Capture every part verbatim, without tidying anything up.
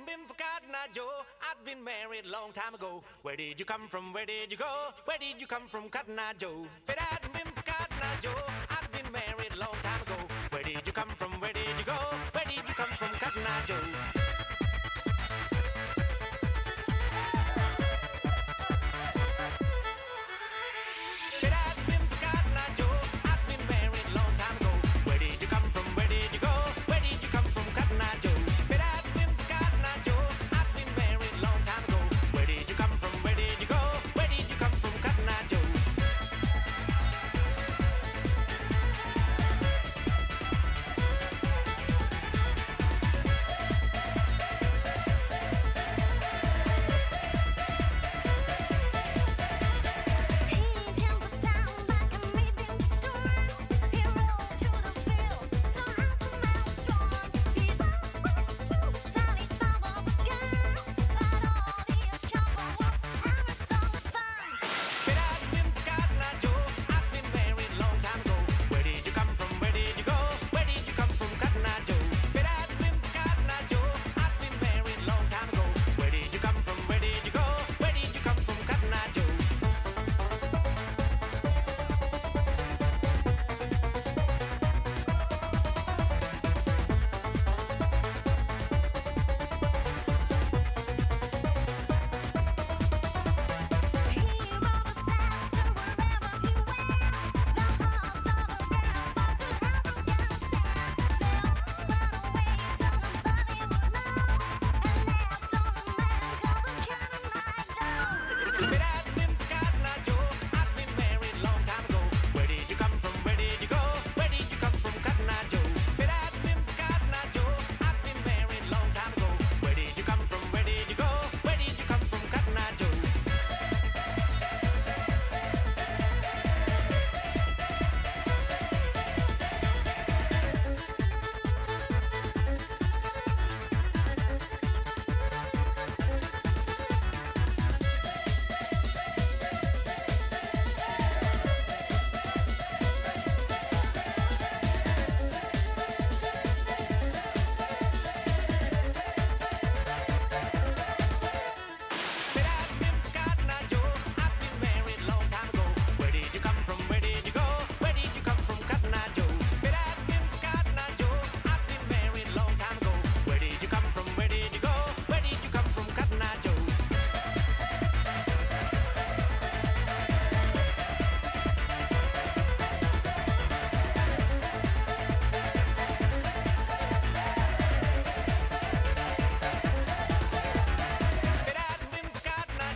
been for Cotton Eye Joe, I've been married a long time ago. Where did you come from? Where did you go? Where did you come from, Cotton Eye Joe? If it hadn't been for Cotton Eye Joe, I've been married a long time ago. Where did you come from? Where did you go? Where did you come from, Cotton Eye Joe?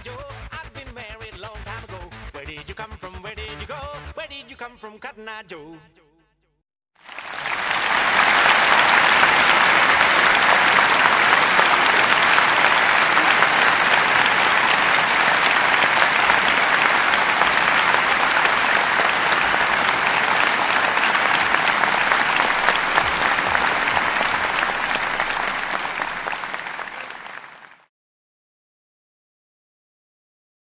Cotton Eye Joe.